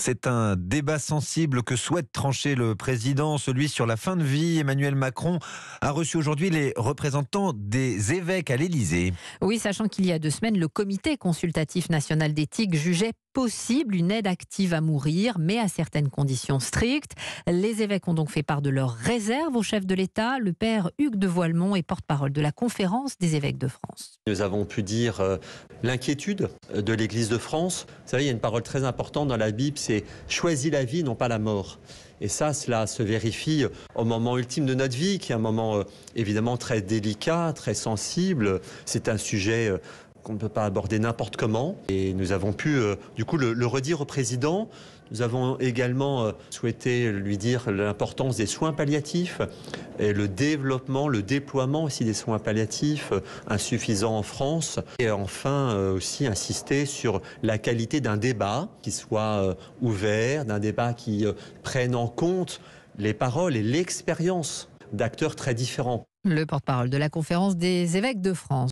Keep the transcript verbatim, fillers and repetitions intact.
C'est un débat sensible que souhaite trancher le président, celui sur la fin de vie. Emmanuel Macron a reçu aujourd'hui les représentants des évêques à l'Élysée. Oui, sachant qu'il y a deux semaines, le Comité consultatif national d'éthique jugeait possible une aide active à mourir, mais à certaines conditions strictes. Les évêques ont donc fait part de leurs réserves au chef de l'État. Le père Hugues de Voilemont est porte-parole de la conférence des évêques de France. Nous avons pu dire euh, l'inquiétude de l'Église de France. Vous savez, il y a une parole très importante dans la Bible, c'est « choisis la vie, non pas la mort ». Et ça, cela se vérifie au moment ultime de notre vie, qui est un moment euh, évidemment très délicat, très sensible. C'est un sujet euh, qu'on ne peut pas aborder n'importe comment. Et nous avons pu, euh, du coup, le, le redire au président. Nous avons également euh, souhaité lui dire l'importance des soins palliatifs et le développement, le déploiement aussi des soins palliatifs euh, insuffisants en France. Et enfin euh, aussi insister sur la qualité d'un débat qui soit euh, ouvert, d'un débat qui euh, prenne en compte les paroles et l'expérience d'acteurs très différents. Le porte-parole de la conférence des évêques de France.